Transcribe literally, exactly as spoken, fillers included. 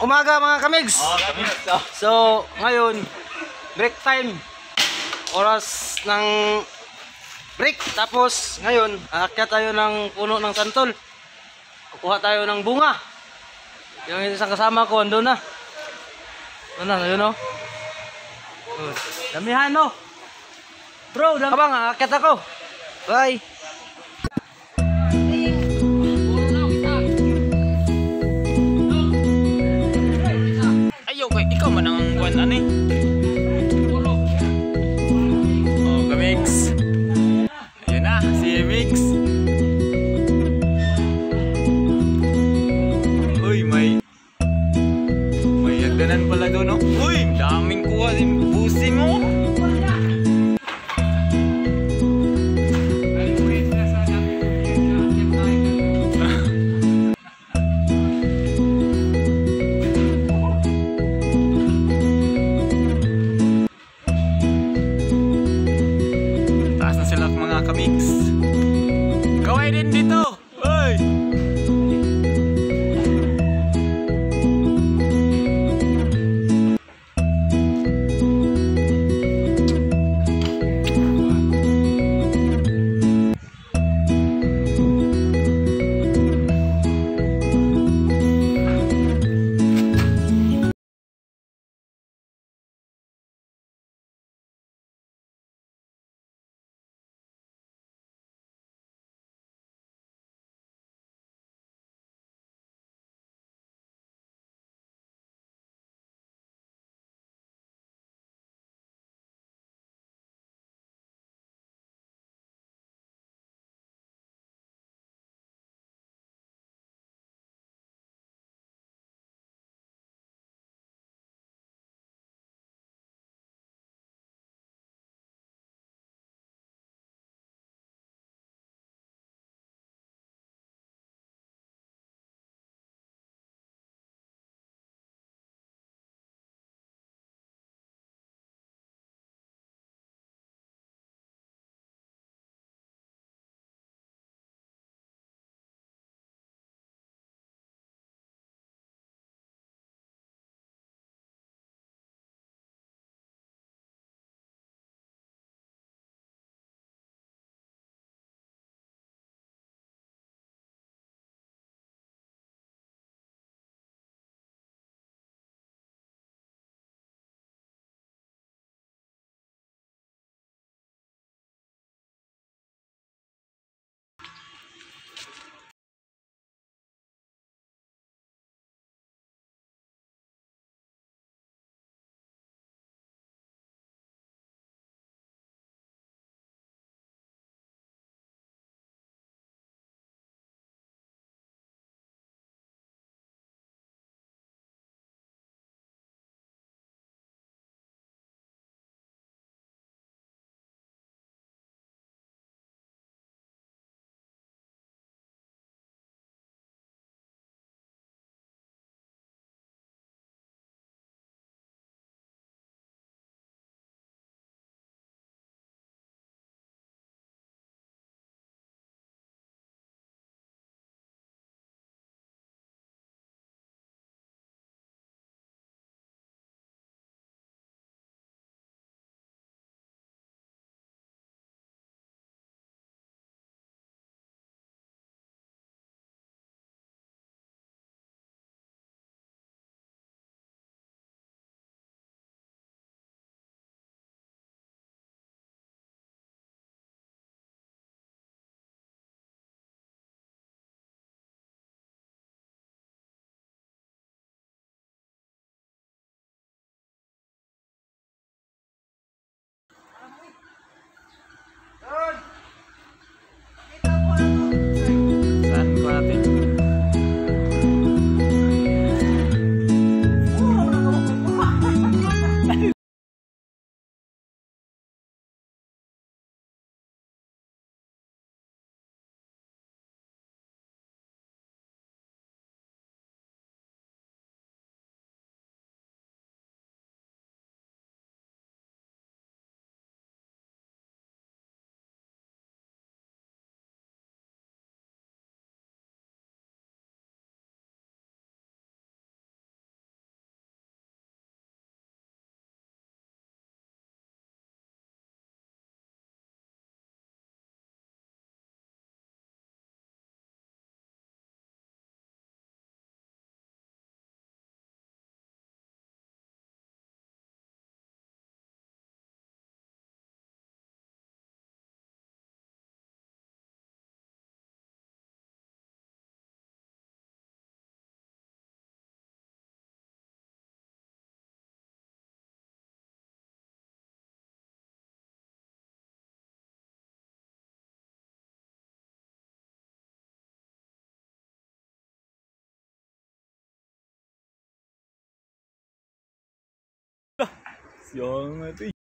umaga mga kamigs. Oh, kamigs. So, ngayon, break time. Oras ng break. Tapos, ngayon, aakyat tayo ng puno ng santol. Kukuha tayo ng bunga. Yung isang kasama ko, andun na. Andun na, yun o. Oh. Damihan o. Bro, damihan. Abang, aakyat ako. Bye. Ikaw man ang buwan ano eh. Oh, kamix. Ayun na, si Mix. Uy, may may hagdanan pala doon, no? Uy, daming kuha din busi mo. Kamix. Kaway din dito. Oy. Siya nga ito eh.